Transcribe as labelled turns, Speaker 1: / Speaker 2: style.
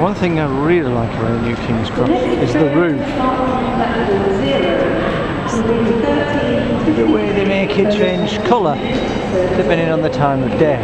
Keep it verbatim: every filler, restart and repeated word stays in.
Speaker 1: One thing I really like around New King's Cross is the roof. The way they make it change colour depending on the time of day.